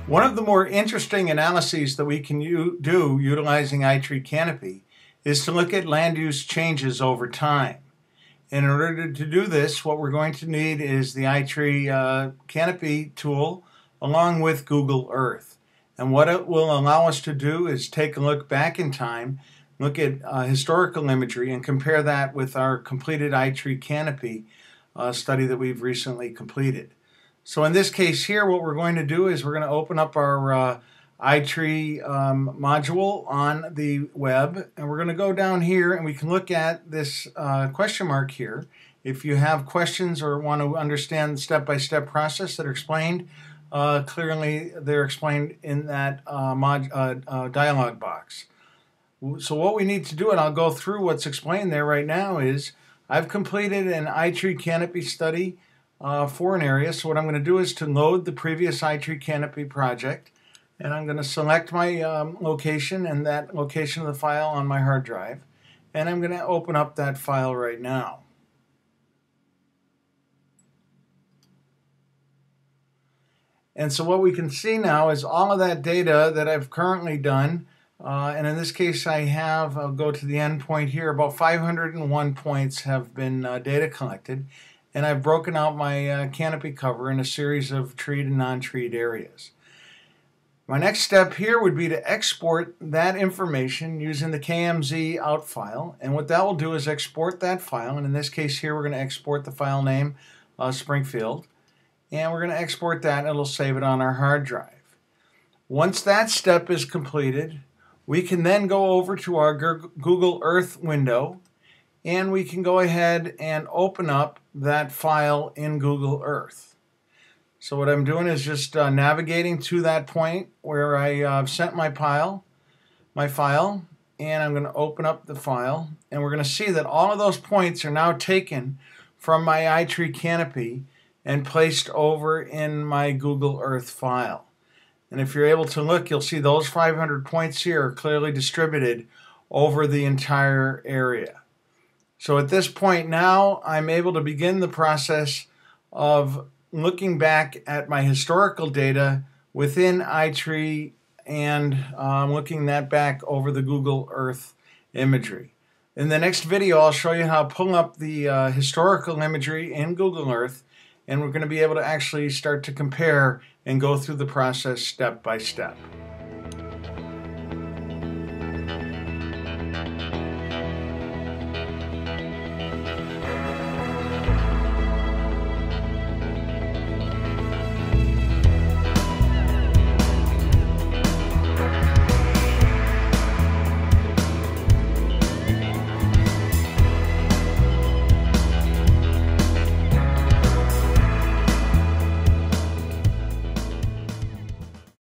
One of the more interesting analyses that we can do utilizing iTree Canopy is to look at land use changes over time. And in order to do this, what we're going to need is the iTree Canopy tool along with Google Earth. And what it will allow us to do is take a look back in time, look at historical imagery, and compare that with our completed iTree Canopy study that we've recently completed. So in this case here, what we're going to do is we're going to open up our iTree module on the web, and we're going to go down here and we can look at this question mark here. If you have questions or want to understand the step-by-step process that are explained, clearly they're explained in that dialog box. So what we need to do, and I'll go through what's explained there right now, is I've completed an iTree Canopy study for an area. So what I'm going to do is to load the previous iTree Canopy project, and I'm going to select my location and that location of the file on my hard drive, and I'm going to open up that file right now. And so what we can see now is all of that data that I've currently done, and in this case I'll go to the end point here, about 501 points have been data collected, and I've broken out my canopy cover in a series of treed and non-treed areas. My next step here would be to export that information using the KMZ out file, and what that will do is export that file, and in this case here we're going to export the file name Springfield, and we're going to export that and it'll save it on our hard drive. Once that step is completed, we can then go over to our Google Earth window, and we can go ahead and open up that file in Google Earth. So what I'm doing is just navigating to that point where I sent my file, and I'm going to open up the file, and we're going to see that all of those points are now taken from my iTree Canopy and placed over in my Google Earth file. And if you're able to look, you'll see those 500 points here are clearly distributed over the entire area. So at this point now, I'm able to begin the process of looking back at my historical data within iTree and looking that back over the Google Earth imagery. In the next video, I'll show you how to pull up the historical imagery in Google Earth, and we're going to be able to actually start to compare and go through the process step by step.